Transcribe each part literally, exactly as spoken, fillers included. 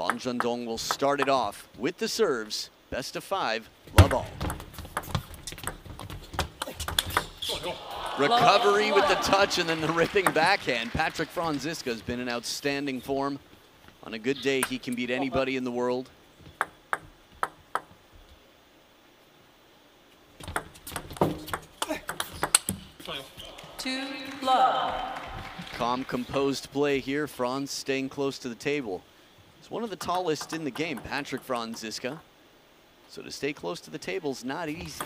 Fan Zhendong will start it off with the serves. Best of five, love all. Recovery with the touch and then the ripping backhand. Patrik Franziska has been in outstanding form. On a good day, he can beat anybody in the world. Two love. Calm, composed play here. Franz staying close to the table. He's one of the tallest in the game, Patrik Franziska. So to stay close to the table is not easy.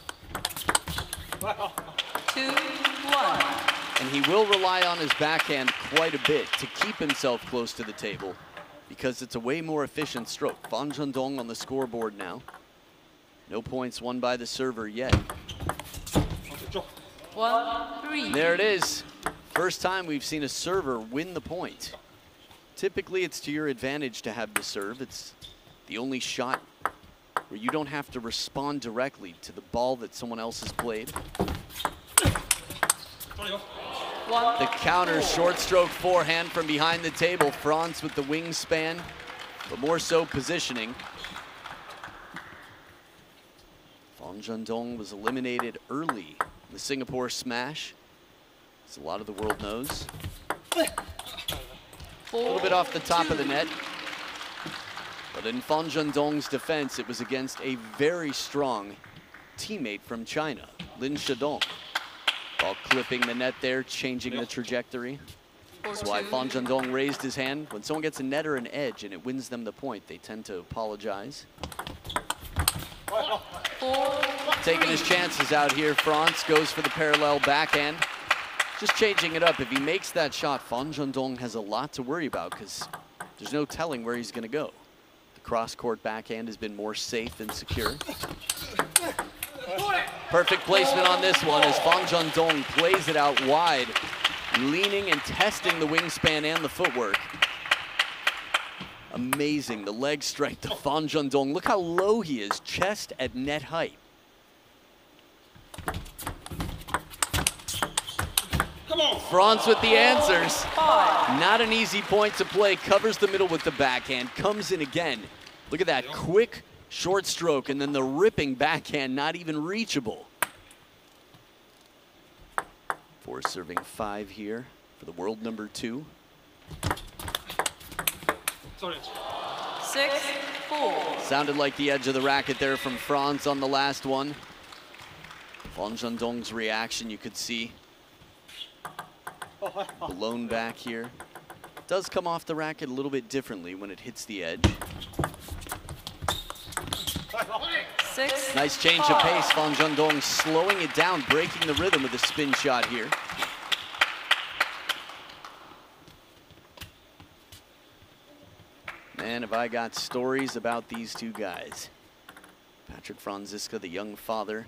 Two one. And he will rely on his backhand quite a bit to keep himself close to the table because it's a way more efficient stroke. Fan Zhendong on the scoreboard now. No points won by the server yet. One three. There it is. First time we've seen a server win the point. Typically it's to your advantage to have the serve. It's the only shot where you don't have to respond directly to the ball that someone else has played. One, the counter short stroke forehand from behind the table. Franz with the wingspan, but more so positioning. Fan Zhendong was eliminated early in the Singapore Smash, as a lot of the world knows. A little bit off the top of the net. But in Fan Zhendong's defense, it was against a very strong teammate from China, Lin Shidong. Ball clipping the net there, changing the trajectory. That's why Fan Zhendong raised his hand. When someone gets a net or an edge and it wins them the point, they tend to apologize. four, Taking his chances out here, Franz goes for the parallel backhand. Just changing it up. If he makes that shot, Fan Zhendong has a lot to worry about because there's no telling where he's gonna go. The cross-court backhand has been more safe and secure. Perfect placement on this one as Fan Zhendong plays it out wide, leaning and testing the wingspan and the footwork. Amazing, the leg strike to Fan Zhendong. Look how low he is, chest at net height. Franz with the answers. Not an easy point to play. Covers the middle with the backhand. Comes in again. Look at that quick short stroke and then the ripping backhand, not even reachable. Four serving five here for the world number two. six four. Sounded like the edge of the racket there from Franz on the last one. Fan Zhendong's reaction, you could see. Blown back here. Does come off the racket a little bit differently when it hits the edge. Six, nice change of pace. Fan Zhendong slowing it down, breaking the rhythm with a spin shot here. Man, have I got stories about these two guys. Patrik Franziska, the young father.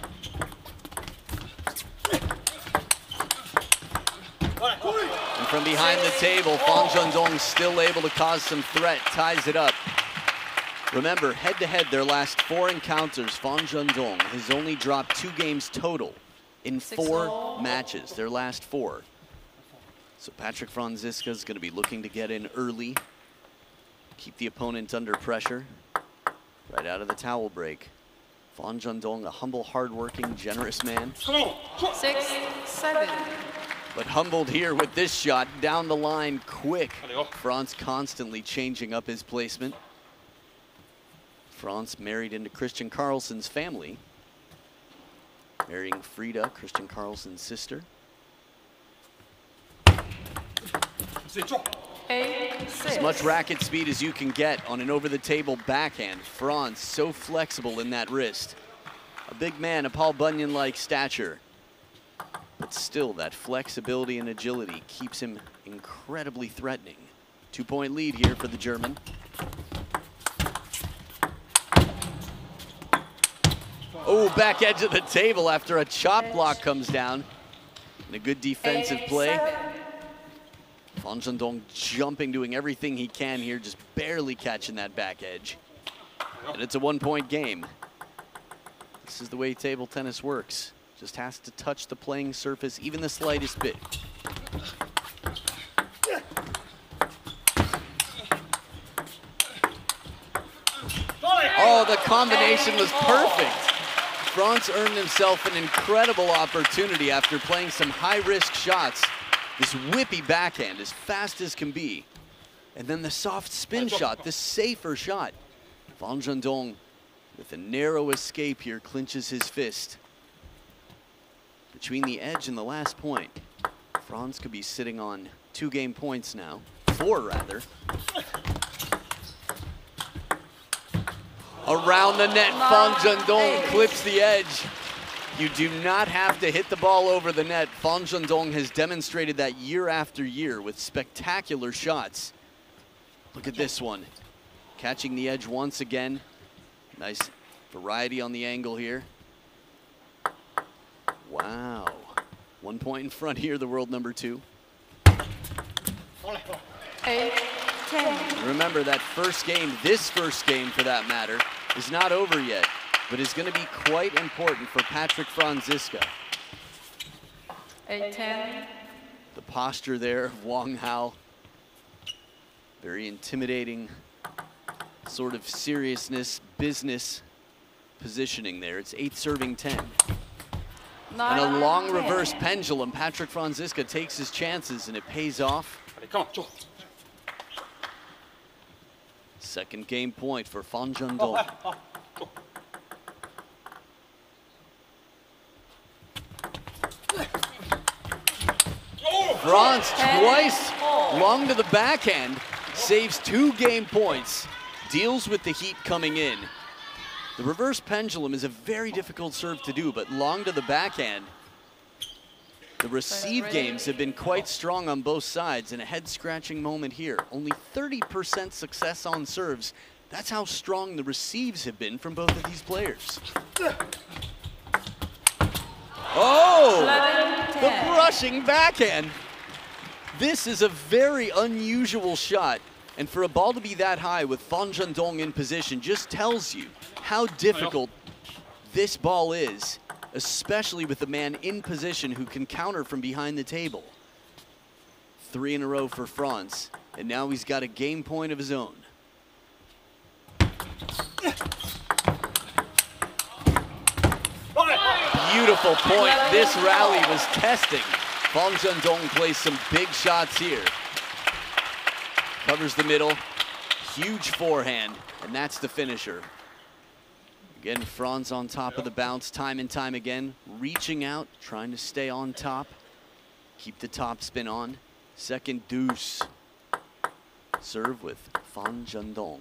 And from behind the table, Fan Zhendong still able to cause some threat, ties it up. Remember, head-to-head, their last four encounters, Fan Zhendong has only dropped two games total in four matches, their last four. So Patrik Franziska is going to be looking to get in early, keep the opponent under pressure, right out of the towel break. Fan Zhendong, a humble, hardworking, generous man. six, seven. But humbled here with this shot, down the line, quick. Franz constantly changing up his placement. Franz married into Christian Carlsen's family, marrying Frida, Christian Carlsen's sister. Eight, As much racket speed as you can get on an over-the-table backhand. Franz so flexible in that wrist. A big man, a Paul Bunyan-like stature. But still, that flexibility and agility keeps him incredibly threatening. Two-point lead here for the German. Oh, back edge of the table after a chop block comes down. And a good defensive play. Fan Zhendong jumping, doing everything he can here, just barely catching that back edge. And it's a one-point game. This is the way table tennis works. Just has to touch the playing surface even the slightest bit. the combination was perfect. Franz earned himself an incredible opportunity after playing some high-risk shots. This whippy backhand, as fast as can be. And then the soft spin shot, the safer shot. Fan Zhendong, with a narrow escape here, clinches his fist. Between the edge and the last point, Franz could be sitting on two game points now. Four, rather. Around the net, Fan Zhendong clips the edge. You do not have to hit the ball over the net. Fan Zhendong has demonstrated that year after year with spectacular shots. Look at this one. Catching the edge once again. Nice variety on the angle here. Wow. One point in front here, the world number two. eight ten. Remember that first game, this first game for that matter, is not over yet, but is going to be quite important for Patrik Franziska. eight ten. The posture there of Wang Hao. Very intimidating sort of seriousness, business positioning there. It's eight serving ten. And a long reverse pendulum. Patrik Franziska takes his chances and it pays off. Second game point for Fan Zhendong. Franz twice long to the backhand, saves two game points, deals with the heat coming in. The reverse pendulum is a very difficult serve to do, but long to the backhand. The receive games have been quite strong on both sides, and a head-scratching moment here. Only thirty percent success on serves. That's how strong the receives have been from both of these players. Oh! The brushing backhand. This is a very unusual shot, and for a ball to be that high with Fan Zhendong in position just tells you how difficult this ball is, especially with a man in position who can counter from behind the table. Three in a row for Franz, and now he's got a game point of his own. Beautiful point. This rally was testing. Fan Zhendong plays some big shots here. Covers the middle, huge forehand, and that's the finisher. Again, Franz on top of the bounce time and time again, reaching out, trying to stay on top, keep the top spin on. Second deuce. Serve with Fan Zhendong.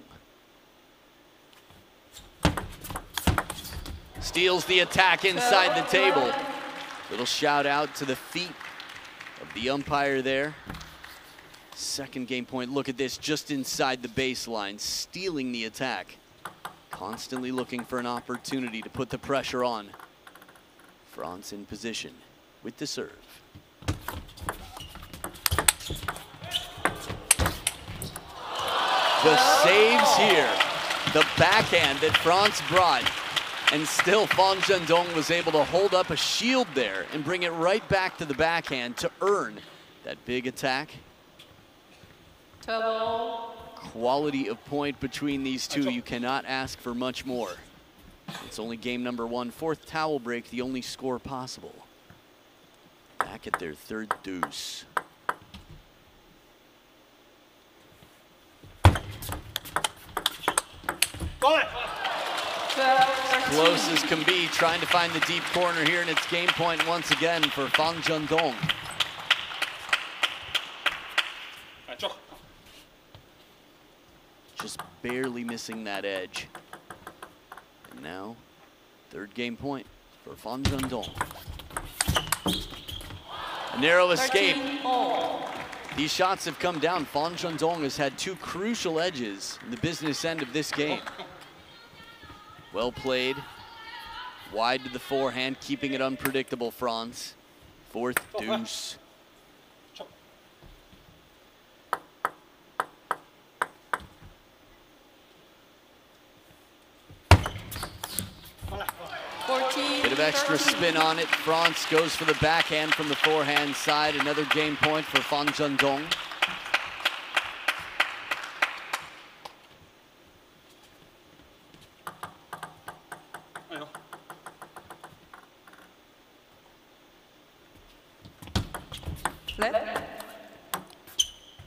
Steals the attack inside the table. Little shout out to the feet of the umpire there. Second game point, look at this, just inside the baseline, stealing the attack. Constantly looking for an opportunity to put the pressure on. Franz in position with the serve. The saves here. The backhand that Franz brought. And still Fan Zhendong was able to hold up a shield there and bring it right back to the backhand to earn that big attack. Double. Quality of point between these two. You cannot ask for much more. It's only game number one. Fourth towel break, the only score possible. Back at their third deuce. Close as can be, trying to find the deep corner here, and it's game point once again for Fan Zhendong. Just barely missing that edge. And now, third game point for Fan Zhendong. A narrow escape. These shots have come down. Fan Zhendong has had two crucial edges in the business end of this game. Well played. Wide to the forehand, keeping it unpredictable, Franz. Fourth deuce. Bit of extra spin on it. Franz goes for the backhand from the forehand side. Another game point for Fan Zhendong.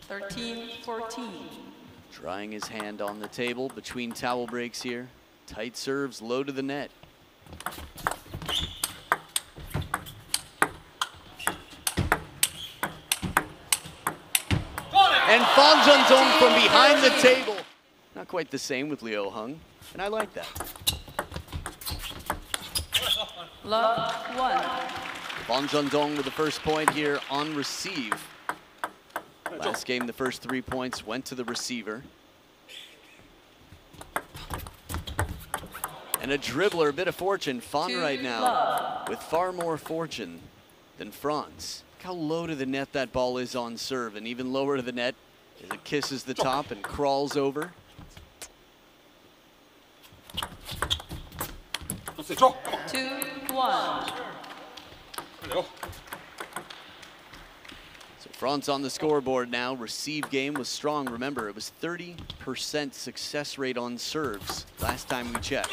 thirteen fourteen. Trying his hand on the table between towel breaks here. Tight serves, low to the net. And Fan Zhendong from behind the table. Not quite the same with Liu Hung, and I like that. Love one. Fan Zhendong with the first point here on receive. Last game, the first three points went to the receiver. And a dribbler, a bit of fortune. Fan right now with far more fortune than Franz. Look how low to the net that ball is on serve, and even lower to the net as it kisses the top and crawls over. Two one. So Franz on the scoreboard now. Receive game was strong. Remember, it was thirty percent success rate on serves last time we checked.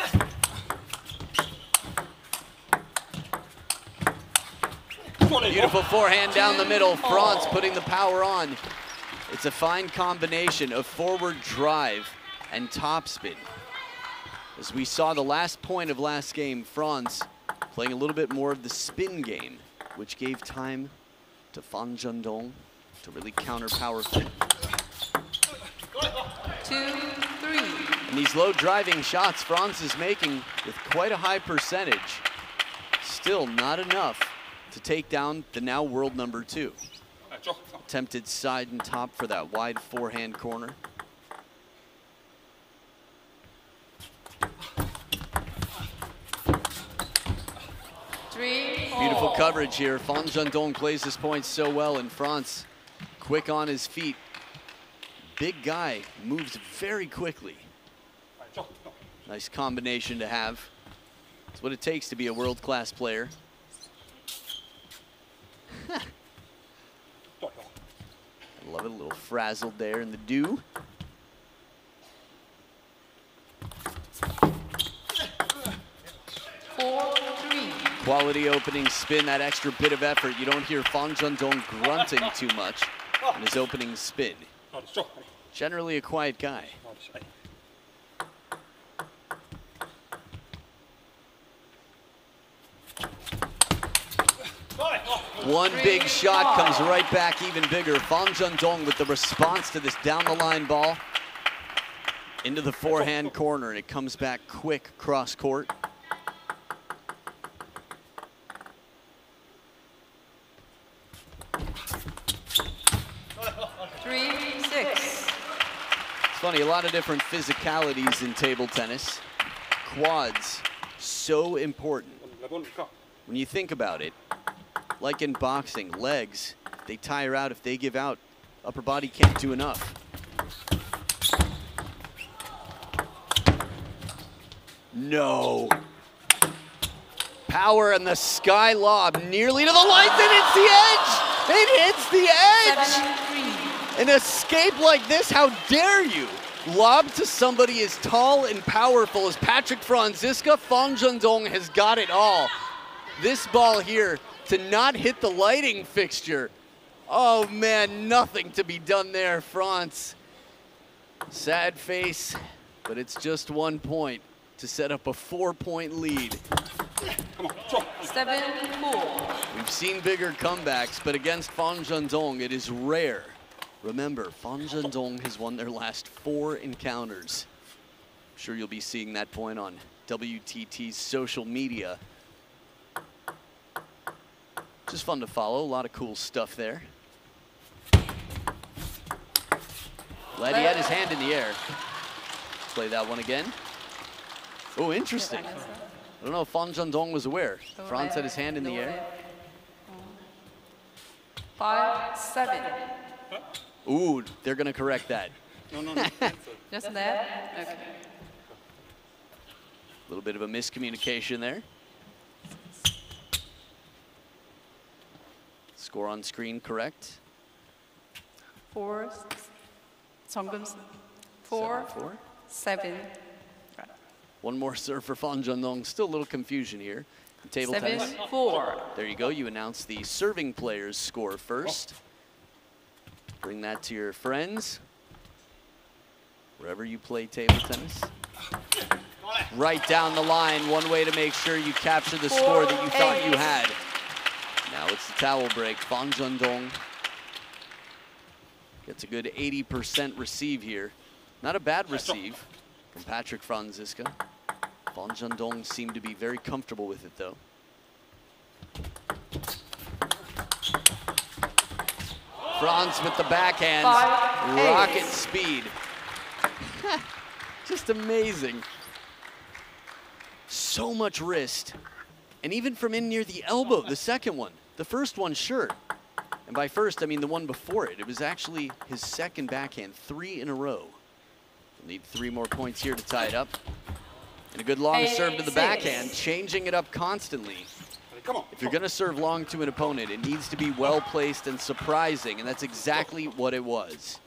Beautiful forehand down the middle. Franz putting the power on. It's a fine combination of forward drive and topspin. As we saw the last point of last game, Franz playing a little bit more of the spin game, which gave time to Fan Zhendong to really counter powerfully. Two three. And these low driving shots Franz is making with quite a high percentage. Still not enough to take down the now world number two. Attempted side and top for that wide forehand corner. Three, Beautiful coverage here. Fan Zhendong plays this point so well, and Franz quick on his feet. Big guy, moves very quickly. Nice combination to have. It's what it takes to be a world-class player. I love it, a little frazzled there in the dew. four three. Quality opening spin, that extra bit of effort. You don't hear Fan Zhendong grunting too much in his opening spin. Generally a quiet guy. One big shot comes right back even bigger. Fan Zhendong with the response to this down the line ball into the forehand corner, and it comes back quick cross court. Three six. It's funny, a lot of different physicalities in table tennis. Quads, so important. When you think about it, like in boxing, legs, they tire out if they give out. Upper body can't do enough. No. Power and the sky lob nearly to the lines, and it's the edge! It hits the edge! Seven three. An escape like this, how dare you? Lob to somebody as tall and powerful as Patrick Franziska. Fan Zhendong has got it all. This ball here to not hit the lighting fixture. Oh man, nothing to be done there, Franz. Sad face, but it's just one point to set up a four-point lead. Seven four. We've seen bigger comebacks, but against Fan Zhendong, it is rare. Remember, Fan Zhendong has won their last four encounters. I'm sure you'll be seeing that point on W T T's social media. Just fun to follow, a lot of cool stuff there. Glad he had his hand in the air. Play that one again. Oh, interesting. I don't know if Fan Zhendong was aware. Franz had his hand in the air. Five seven. Ooh, they're gonna correct that. No, no, no. Just that? Okay. A little bit of a miscommunication there. Score on screen correct. Four. Songgums. Four. Seven, four. Seven. Right. One more serve for Fan Zhendong. Still a little confusion here. In table Seven tennis. four. There you go. You announce the serving player's score first. Bring that to your friends, wherever you play table tennis. Right down the line, one way to make sure you capture the score that you thought you had. Now it's the towel break. Fan Zhendong gets a good eighty percent receive here. Not a bad receive from Patrik Franziska. Fan Zhendong seemed to be very comfortable with it, though. Franz with the backhand, rocket speed. Just amazing. So much wrist. And even from in near the elbow, the second one. The first one, sure. And by first, I mean the one before it. It was actually his second backhand, three in a row. We'll need three more points here to tie it up. And a good long serve to the backhand, changing it up constantly. If you're gonna serve long to an opponent, it needs to be well placed and surprising, and that's exactly what it was.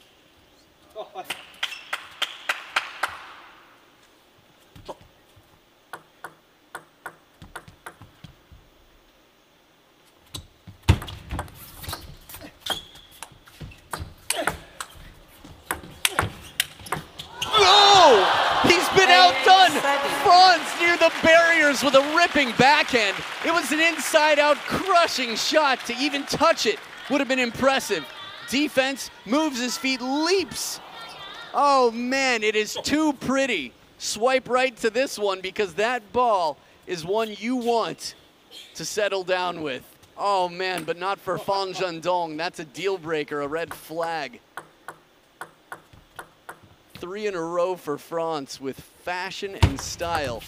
Franz near the barriers with a ripping backhand. It was an inside-out crushing shot. To even touch it would have been impressive. Defense moves his feet, leaps. Oh man, it is too pretty. Swipe right to this one because that ball is one you want to settle down with. Oh man, but not for Fan Zhendong. That's a deal breaker, a red flag. Three in a row for Franz with fashion and style.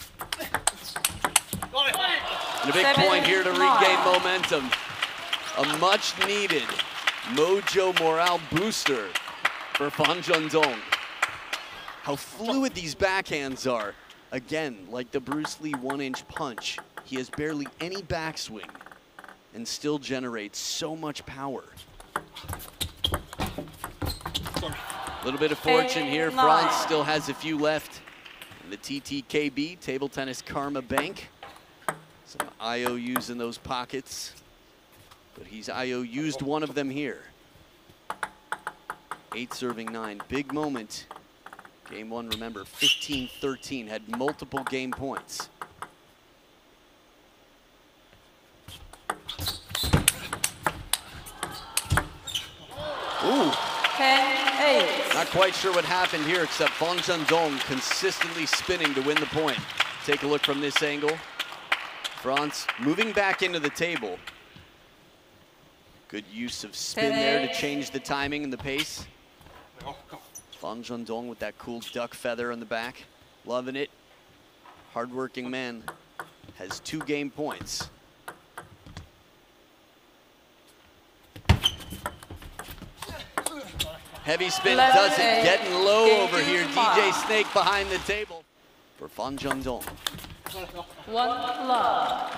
And a big Seven, point here to nine. regain momentum. A much needed mojo morale booster for Fan Zhendong. How fluid these backhands are. Again, like the Bruce Lee one-inch punch, he has barely any backswing and still generates so much power. A little bit of fortune here. Franz still has a few left in the T T K B, Table Tennis Karma Bank. Some I O Us in those pockets, but he's I O Used one of them here. Eight serving nine, big moment. Game one, remember, fifteen thirteen, had multiple game points. Ooh. ten eight. Not quite sure what happened here, except Fan Zhendong consistently spinning to win the point. Take a look from this angle. Franz moving back into the table. Good use of spin there to change the timing and the pace. Fan Zhendong with that cool duck feather on the back. Loving it. Hardworking man has two game points. Heavy spin does it, getting low over here. D J Snake behind the table for Fan Zhendong. One love.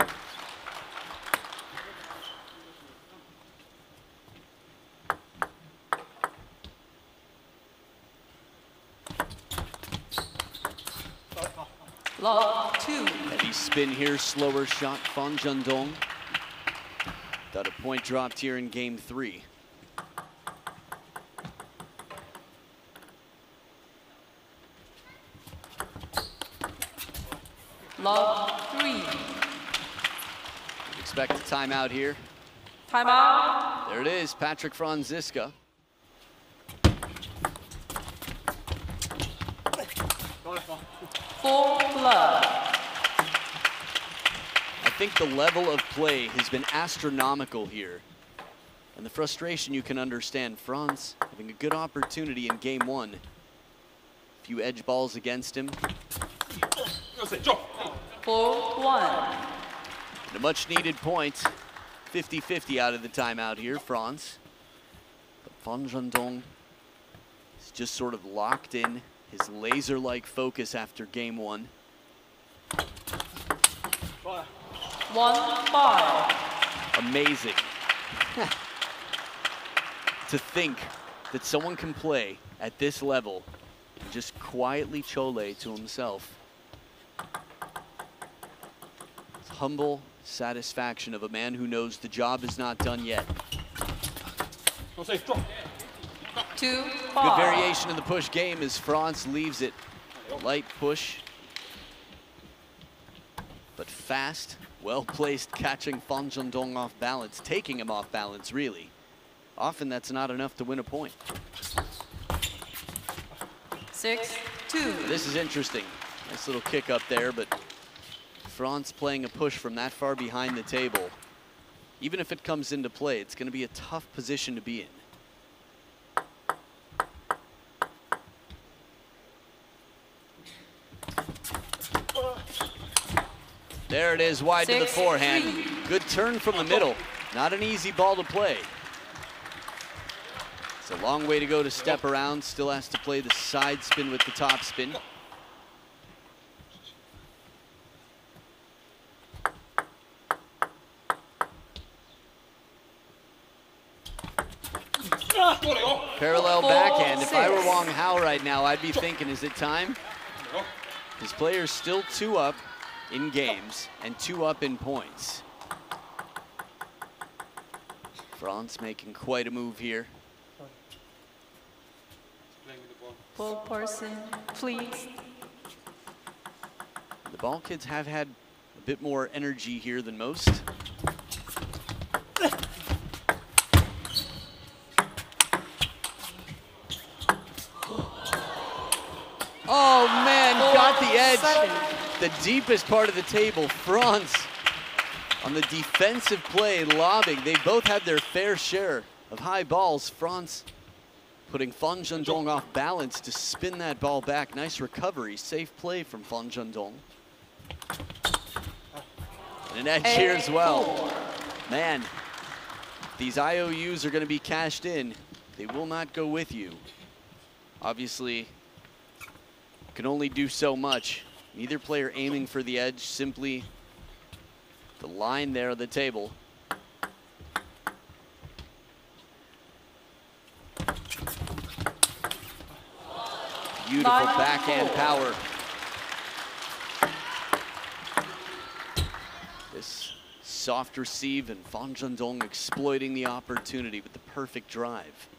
Love two. Heavy spin here, slower shot, Fan Zhendong. Got a point dropped here in game three. Love three. Expect a timeout here. Timeout. There it is, Patrik Franziska. Four love. I think the level of play has been astronomical here. And the frustration you can understand. Franz having a good opportunity in game one. A few edge balls against him. Four one. And a much needed point. fifty fifty out of the timeout here, Franz. But Fan Zhendong is just sort of locked in his laser-like focus after game one. One five. Amazing. To think that someone can play at this level and just quietly chole to himself. It's humble satisfaction of a man who knows the job is not done yet. Two, Good five. variation in the push game as France leaves it. Light push, but fast, well-placed, catching Fan Zhendong off balance, taking him off balance, really. Often that's not enough to win a point. Six, two. This is interesting. Nice little kick up there, but France playing a push from that far behind the table. Even if it comes into play, it's going to be a tough position to be in. There it is, wide Six, to the forehand. Three. Good turn from the middle. Not an easy ball to play. It's a long way to go to step around. Still has to play the side spin with the top spin. Parallel backhand. If I were Wang Hao right now, I'd be thinking, is it time? His player's still two up in games and two up in points. France making quite a move here. Full person, please. The ball kids have had a bit more energy here than most. Oh man, got the edge. The deepest part of the table, France on the defensive play, lobbing. They both had their fair share of high balls. France putting Fan Zhendong off balance to spin that ball back. Nice recovery, safe play from Fan Zhendong. And an edge here as well. Man, these I O Us are going to be cashed in. They will not go with you. Obviously, can only do so much. Neither player aiming for the edge, simply the line there on the table. Beautiful backhand power. This soft receive and Fan Zhendong exploiting the opportunity with the perfect drive.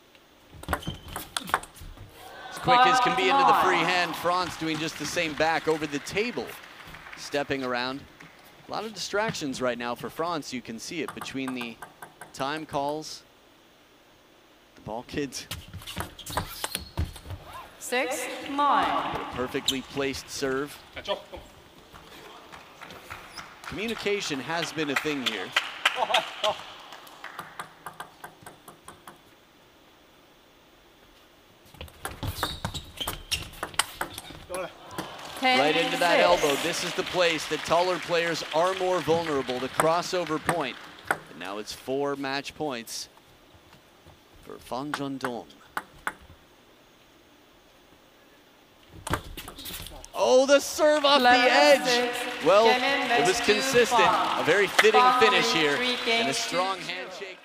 Quick as can be into the free hand. France doing just the same back over the table, stepping around. A lot of distractions right now for France. You can see it between the time calls, the ball kids. Six, nine. Perfectly placed serve. Communication has been a thing here. Right into that elbow. This is the place that taller players are more vulnerable, the crossover point. And now it's four match points for Fan Zhendong. Oh, the serve off the edge. Well, it was consistent. A very fitting finish here and a strong handshake.